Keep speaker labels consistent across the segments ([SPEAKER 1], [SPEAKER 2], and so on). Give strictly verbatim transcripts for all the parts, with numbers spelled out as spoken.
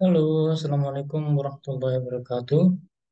[SPEAKER 1] Halo, Assalamualaikum warahmatullahi wabarakatuh.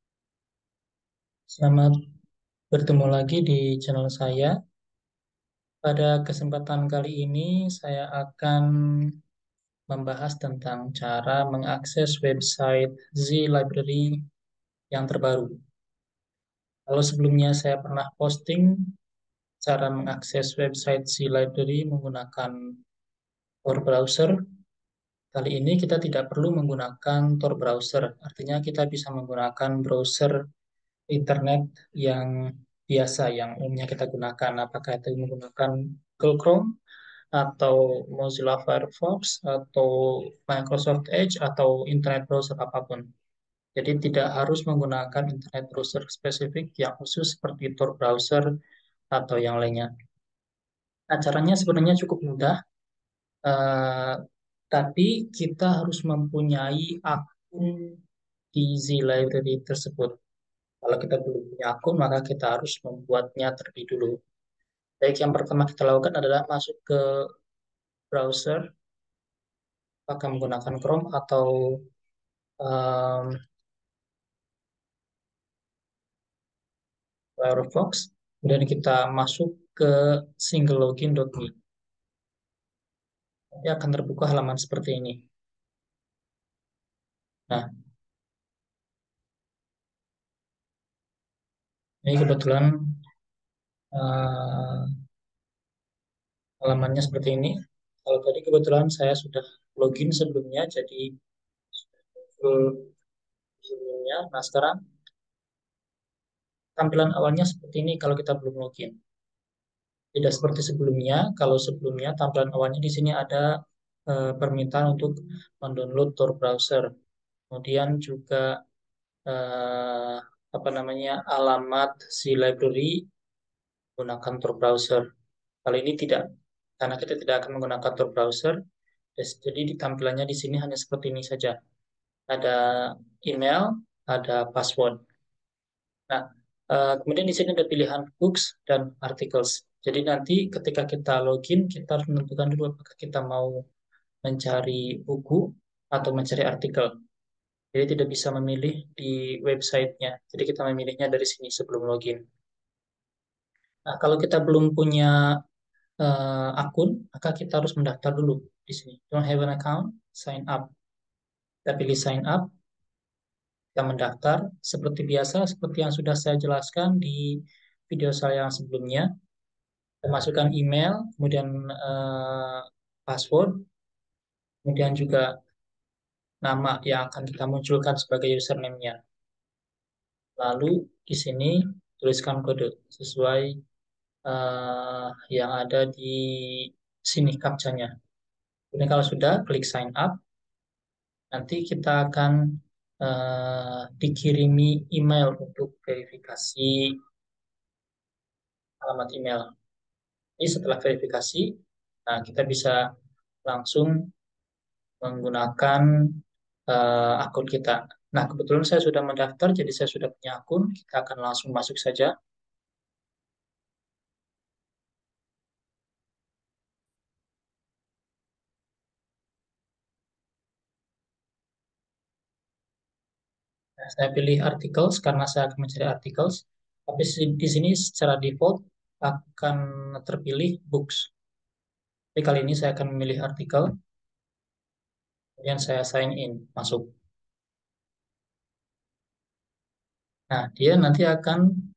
[SPEAKER 1] Selamat bertemu lagi di channel saya. Pada kesempatan kali ini, saya akan membahas tentang cara mengakses website Z Library yang terbaru. Kalau sebelumnya saya pernah posting cara mengakses website Z Library menggunakan Tor browser, kali ini kita tidak perlu menggunakan Tor browser. Artinya kita bisa menggunakan browser internet yang biasa yang umumnya kita gunakan, apakah itu menggunakan Google Chrome atau Mozilla Firefox atau Microsoft Edge atau internet browser apapun. Jadi tidak harus menggunakan internet browser spesifik yang khusus seperti Tor browser atau yang lainnya. Nah, caranya sebenarnya cukup mudah, eh, tapi kita harus mempunyai akun di Z Library tersebut. Kalau kita belum punya akun, maka kita harus membuatnya terlebih dulu. Baik, yang pertama kita lakukan adalah masuk ke browser, apakah menggunakan Chrome atau um, Firefox. Kemudian kita masuk ke singellogin dot me. Nanti akan terbuka halaman seperti ini. Nah, ini kebetulan uh, halamannya seperti ini. Kalau tadi kebetulan saya sudah login sebelumnya, jadi full sebelumnya. Nah, sekarang tampilan awalnya seperti ini kalau kita belum login. Tidak seperti sebelumnya. Kalau sebelumnya tampilan awalnya di sini ada eh, permintaan untuk mendownload Tor browser. Kemudian juga eh, apa namanya alamat si library menggunakan Tor browser. Kali ini tidak, karena kita tidak akan menggunakan Tor browser. Yes, jadi di tampilannya di sini hanya seperti ini saja. Ada email, ada password. Nah, eh, kemudian di sini ada pilihan books dan articles. Jadi nanti ketika kita login, kita harus menentukan dulu apakah kita mau mencari buku atau mencari artikel. Jadi tidak bisa memilih di websitenya. Jadi kita memilihnya dari sini sebelum login. Nah, kalau kita belum punya eh, akun, maka kita harus mendaftar dulu di sini. Don't have an account, sign up. Kita pilih sign up, kita mendaftar. Seperti biasa, seperti yang sudah saya jelaskan di video saya yang sebelumnya. Kita masukkan email, kemudian eh, password, kemudian juga nama yang akan kita munculkan sebagai username-nya. Lalu di sini tuliskan kode sesuai eh, yang ada di sini captcha-nya. Kemudian kalau sudah, klik sign up. Nanti kita akan eh, dikirimi email untuk verifikasi alamat email. Ini setelah verifikasi, nah kita bisa langsung menggunakan eh, akun kita. Nah, kebetulan saya sudah mendaftar, jadi saya sudah punya akun. Kita akan langsung masuk saja. Nah, saya pilih articles karena saya akan mencari articles. Tapi si- di sini secara default akan terpilih books. Tapi kali ini saya akan memilih artikel, kemudian saya sign in, masuk. Nah, dia nanti akan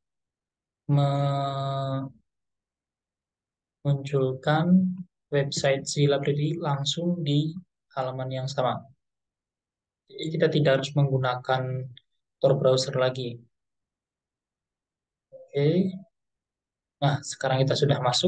[SPEAKER 1] memunculkan website si library langsung di halaman yang sama. Jadi kita tidak harus menggunakan Tor browser lagi. Oke. Nah, sekarang kita sudah masuk.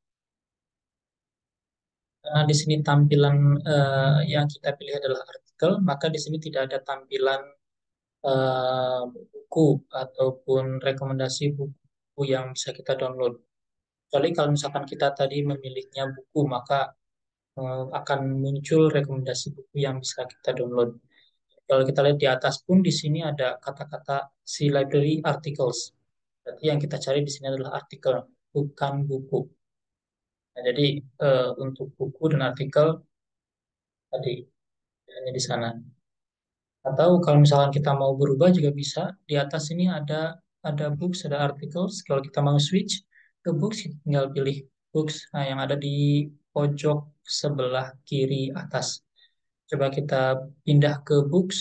[SPEAKER 1] Karena di sini tampilan eh, yang kita pilih adalah artikel, maka di sini tidak ada tampilan eh, buku ataupun rekomendasi buku yang bisa kita download. Kecuali kalau misalkan kita tadi memilihnya buku, maka eh, akan muncul rekomendasi buku yang bisa kita download. Kalau kita lihat di atas pun di sini ada kata-kata si library articles. Berarti yang kita cari di sini adalah artikel, bukan buku. Nah, jadi eh, untuk buku dan artikel tadi hanya di sana. Atau kalau misalkan kita mau berubah juga bisa. Di atas ini ada ada books, ada articles. Kalau kita mau switch ke books, kita tinggal pilih books. Nah, yang ada di pojok sebelah kiri atas. Coba kita pindah ke books.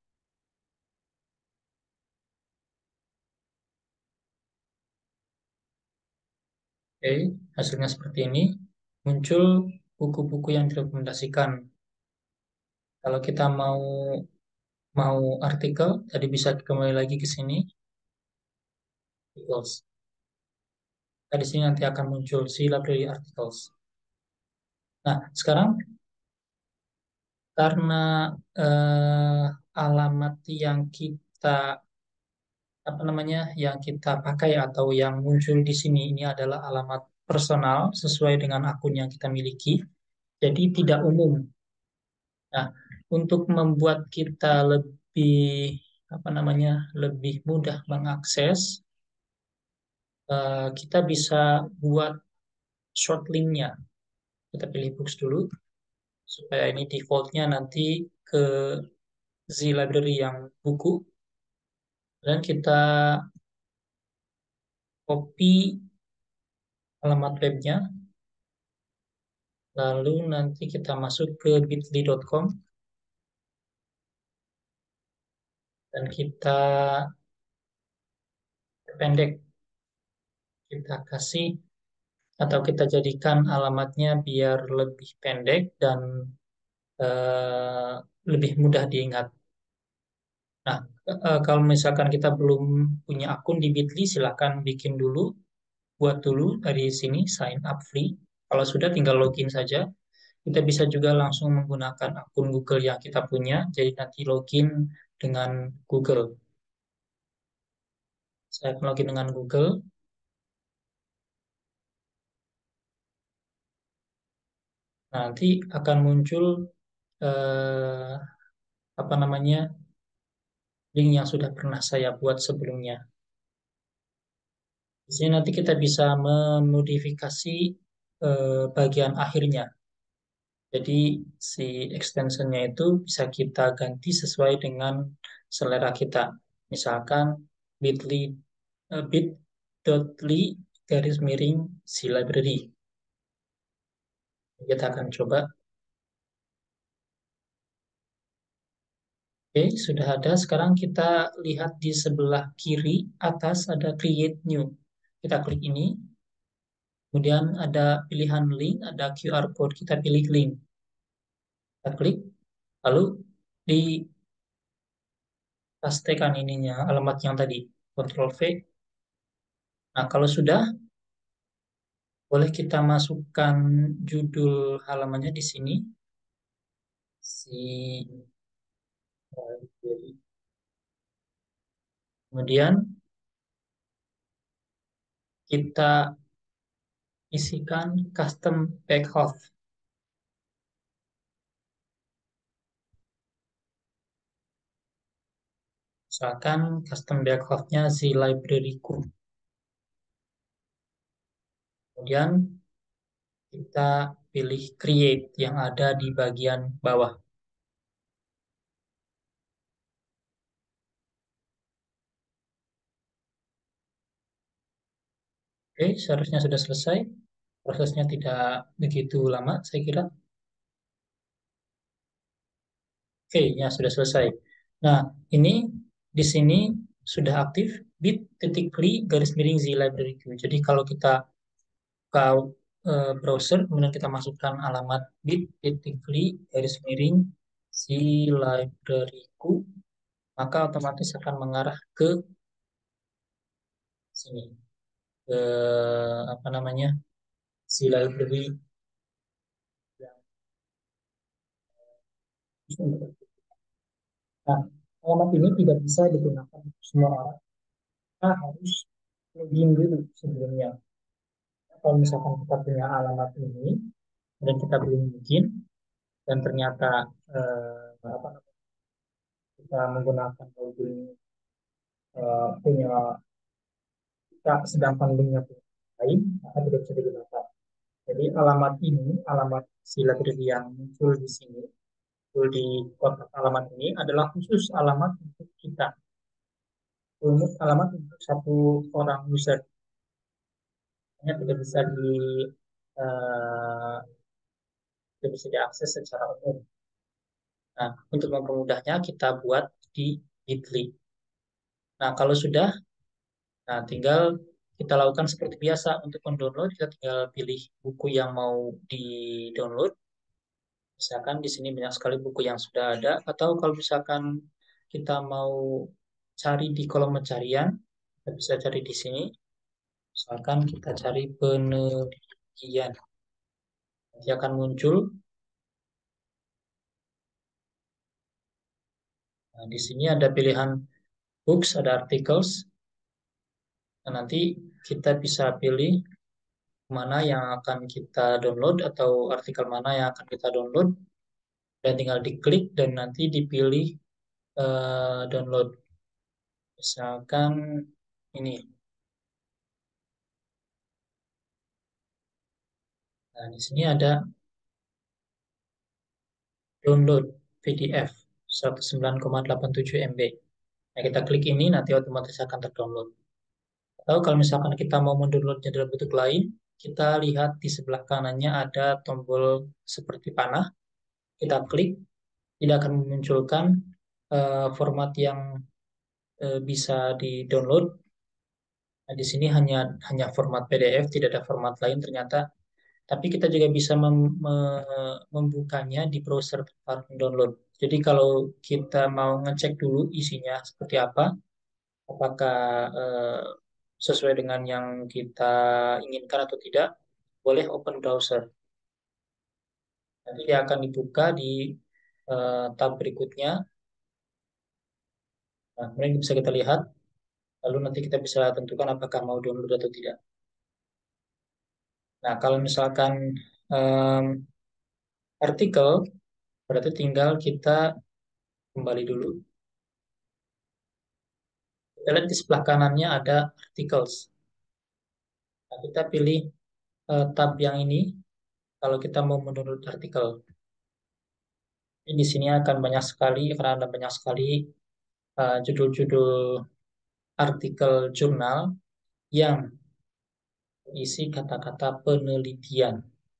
[SPEAKER 1] Oke, hasilnya seperti ini. Muncul buku-buku yang direkomendasikan. Kalau kita mau mau artikel, tadi bisa kembali lagi ke sini, articles. Nah, di sini nanti akan muncul si library articles. Nah, sekarang karena eh, alamat yang kita apa namanya yang kita pakai atau yang muncul di sini ini adalah alamat personal sesuai dengan akun yang kita miliki, jadi tidak umum. Nah, untuk membuat kita lebih apa namanya lebih mudah mengakses, eh, kita bisa buat short linknya. Kita pilih books dulu supaya ini defaultnya nanti ke Z library yang buku, dan kita copy alamat webnya, lalu nanti kita masuk ke bit.ly dot com dan kita pendek, kita kasih atau kita jadikan alamatnya biar lebih pendek dan eh, lebih mudah diingat. Nah, eh, kalau misalkan kita belum punya akun di bit.ly, silahkan bikin dulu, buat dulu dari sini, sign up free. Kalau sudah, tinggal login saja. Kita bisa juga langsung menggunakan akun Google yang kita punya, jadi nanti login dengan Google. Saya akan login dengan Google. Nah, nanti akan muncul eh, apa namanya link yang sudah pernah saya buat sebelumnya. Di sini nanti kita bisa memodifikasi eh, bagian akhirnya. Jadi si extensionnya itu bisa kita ganti sesuai dengan selera kita. Misalkan bit.ly eh, bit.ly garis miring si library. Kita akan coba. Oke, sudah ada. Sekarang kita lihat di sebelah kiri atas ada create new. Kita klik ini, kemudian ada pilihan link, ada Q R code. Kita pilih link. Kita klik, lalu dipastekan ininya, alamat yang tadi. Ctrl V. Nah, kalau sudah, boleh kita masukkan judul halamannya di sini. Si Kemudian kita isikan custom backoff. Misalkan custom backoff-nya si library-ku. Kemudian kita pilih create yang ada di bagian bawah. Oke, seharusnya sudah selesai. Prosesnya tidak begitu lama, saya kira. Oke, ya sudah selesai. Nah, ini di sini sudah aktif bit.ly garis miring z library queue. Jadi kalau kita ke eh, browser, kemudian kita masukkan alamat bit.ly garis miring z library queue, maka otomatis akan mengarah ke sini, ke apa namanya, z library yang Nah, alamat ini tidak bisa digunakan untuk semua orang. Kita harus login dulu sebelumnya. Kalau misalkan kita punya alamat ini dan kita belum login dan ternyata eh, apa namanya, kita menggunakan login eh, punya kita sedangkan linknya punya lain, maka tidak bisa digunakan. Jadi alamat ini, alamat si library yang muncul di sini, di kotak alamat ini adalah khusus alamat untuk kita, untuk alamat untuk satu orang user, hanya tidak bisa di eh, tidak bisa diakses secara umum. Nah, untuk mempermudahnya kita buat di Bitly. Nah, kalau sudah, nah tinggal kita lakukan seperti biasa untuk mendownload, kita tinggal pilih buku yang mau di-download. Misalkan di sini banyak sekali buku yang sudah ada, atau kalau misalkan kita mau cari di kolom pencarian, kita bisa cari di sini. Misalkan kita cari penelitian, nanti akan muncul. Nah, di sini ada pilihan books, ada articles. Nah, nanti kita bisa pilih mana yang akan kita download atau artikel mana yang akan kita download, dan tinggal diklik dan nanti dipilih eh, download. Misalkan ini. Nah, di sini ada download P D F seratus sembilan koma delapan tujuh M B. Nah, kita klik ini nanti otomatis akan terdownload. Atau kalau misalkan kita mau mendownloadnya dalam bentuk lain, kita lihat di sebelah kanannya ada tombol seperti panah. Kita klik, tidak akan memunculkan eh, format yang eh, bisa di-download. Nah, di sini hanya hanya format P D F, tidak ada format lain ternyata. Tapi kita juga bisa mem- me- membukanya di browser tempat mendownload. Jadi kalau kita mau ngecek dulu isinya seperti apa, apakah eh, sesuai dengan yang kita inginkan atau tidak, boleh open browser. Nanti dia akan dibuka di eh, tab berikutnya. Nah, kemudian bisa kita lihat, lalu nanti kita bisa tentukan apakah mau download atau tidak. Nah, kalau misalkan em, artikel, berarti tinggal kita kembali dulu. Kita lihat di sebelah kanannya ada articles. Nah, kita pilih eh, tab yang ini kalau kita mau mendownload artikel. Ini di sini akan banyak sekali, karena ada banyak sekali eh, judul-judul artikel jurnal yang berisi kata-kata penelitian.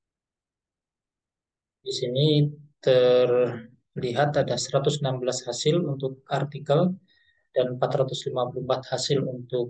[SPEAKER 1] Di sini terlihat ada seratus enam belas hasil untuk artikel dan empat ratus lima puluh empat hasil untuk.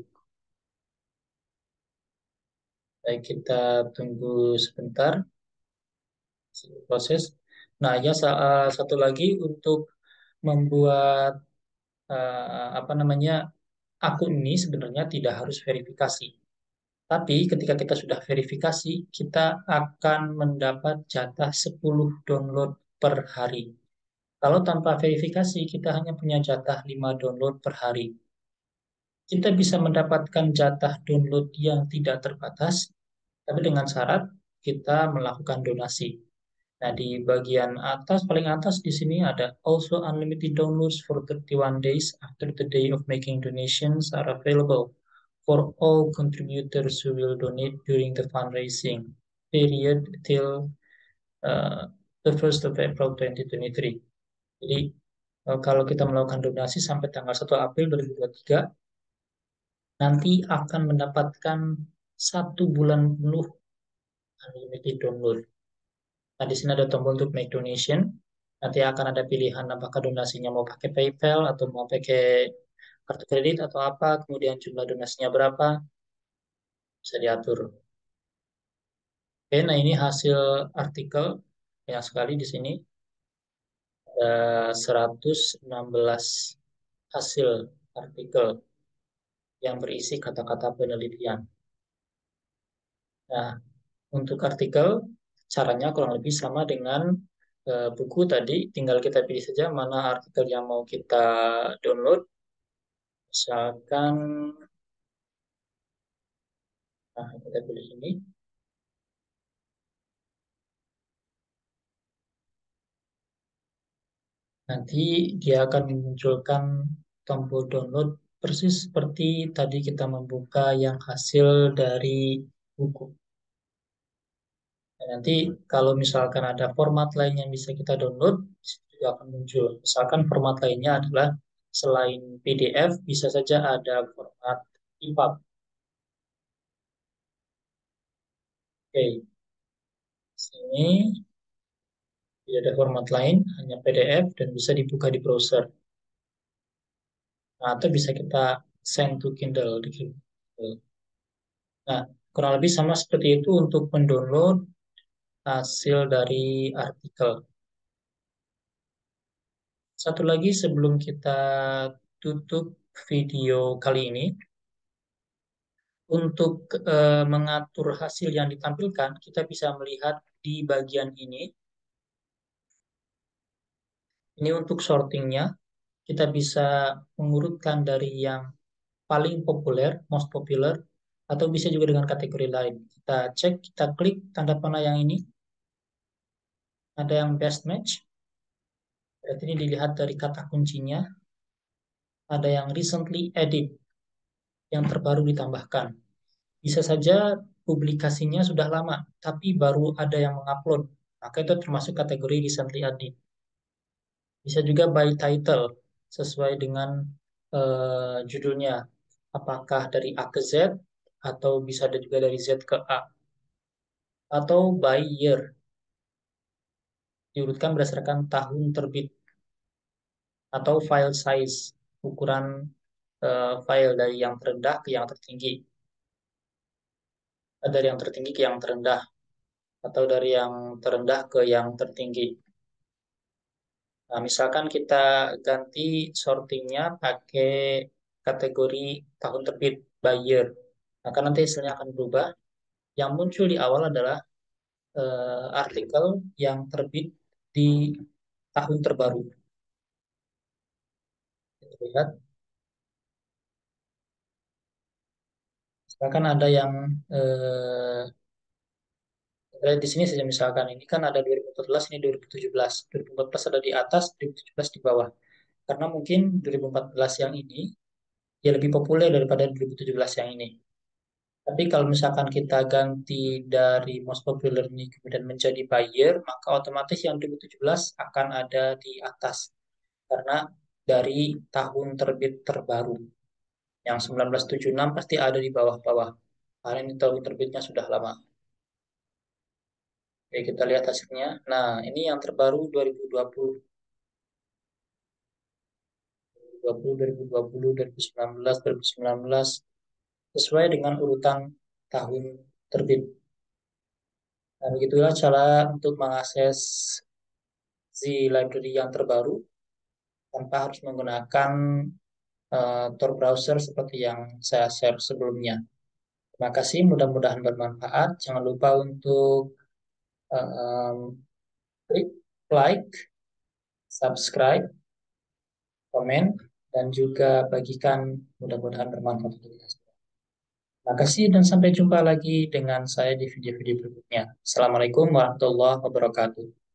[SPEAKER 1] Baik, kita tunggu sebentar proses. Nah, ya sa- eh, satu lagi untuk membuat eh, apa namanya akun ini sebenarnya tidak harus verifikasi. Tapi ketika kita sudah verifikasi, kita akan mendapat jatah sepuluh download per hari. Kalau tanpa verifikasi, kita hanya punya jatah lima download per hari. Kita bisa mendapatkan jatah download yang tidak terbatas, tapi dengan syarat kita melakukan donasi. Nah, di bagian atas, paling atas di sini ada also unlimited downloads for thirty-one days after the day of making donations are available for all contributors who will donate during the fundraising period till uh, the first of April twenty twenty-three. Jadi, uh, kalau kita melakukan donasi sampai tanggal satu April dua ribu dua puluh tiga, nanti akan mendapatkan satu bulan penuh unlimited download. Nah, di sini ada tombol untuk make donation. Nanti akan ada pilihan apakah donasinya mau pakai PayPal atau mau pakai kartu kredit atau apa, kemudian jumlah donasinya berapa, bisa diatur. Oke, nah ini hasil artikel banyak sekali di sini. Ada seratus enam belas hasil artikel yang berisi kata-kata penelitian. Nah, untuk artikel, caranya kurang lebih sama dengan eh, buku tadi. Tinggal kita pilih saja mana artikel yang mau kita download. Misalkan, nah kita pilih ini. Nanti dia akan memunculkan tombol download persis seperti tadi kita membuka yang hasil dari buku. Dan nanti kalau misalkan ada format lain yang bisa kita download, juga akan muncul. Misalkan format lainnya adalah selain P D F, bisa saja ada format EPUB. Oke, sini tidak ada format lain, hanya P D F dan bisa dibuka di browser. Nah, atau bisa kita send to Kindle di Kindle. Nah, kurang lebih sama seperti itu untuk mendownload hasil dari artikel. Satu lagi sebelum kita tutup video kali ini, untuk eh, mengatur hasil yang ditampilkan, kita bisa melihat di bagian ini. Ini untuk sortingnya, kita bisa mengurutkan dari yang paling populer, most popular, atau bisa juga dengan kategori lain. Kita cek, kita klik tanda panah yang ini, ada yang best match, berarti ini dilihat dari kata kuncinya, ada yang recently added, yang terbaru ditambahkan. Bisa saja publikasinya sudah lama, tapi baru ada yang mengupload, maka itu termasuk kategori recently added. Bisa juga by title, sesuai dengan eh, judulnya. Apakah dari A ke Z, atau bisa ada juga dari Z ke A. Atau by year, diurutkan berdasarkan tahun terbit. Atau file size, ukuran eh, file dari yang terendah ke yang tertinggi. Eh, Dari yang tertinggi ke yang terendah. Atau dari yang terendah ke yang tertinggi. Nah, misalkan kita ganti sortingnya pakai kategori tahun terbit by year. Maka nanti hasilnya akan berubah. Yang muncul di awal adalah eh, artikel yang terbit di tahun terbaru. Kita lihat, misalkan ada yang eh, di sini saja misalkan ini kan ada dua ribu empat belas, ini dua ribu tujuh belas. dua ribu empat belas ada di atas, dua ribu tujuh belas di bawah. Karena mungkin dua ribu empat belas yang ini ya lebih populer daripada dua ribu tujuh belas yang ini. Tapi kalau misalkan kita ganti dari most popular ini kemudian menjadi buyer, maka otomatis yang dua ribu tujuh belas akan ada di atas. Karena dari tahun terbit terbaru. Yang seribu sembilan ratus tujuh puluh enam pasti ada di bawah-bawah. Karena ini tahun terbitnya sudah lama. Oke, kita lihat hasilnya. Nah, ini yang terbaru dua ribu dua puluh. dua ribu dua puluh, dua ribu dua puluh, dua ribu sembilan belas, dua ribu sembilan belas. Sesuai dengan urutan tahun terbit. Nah, begitulah cara untuk mengakses Z library yang terbaru tanpa harus menggunakan uh, Tor browser seperti yang saya share sebelumnya. Terima kasih, mudah-mudahan bermanfaat. Jangan lupa untuk um, klik like, subscribe, komen, dan juga bagikan, mudah-mudahan bermanfaat untuk kita semua. Terima kasih dan sampai jumpa lagi dengan saya di video-video berikutnya. Assalamualaikum warahmatullahi wabarakatuh.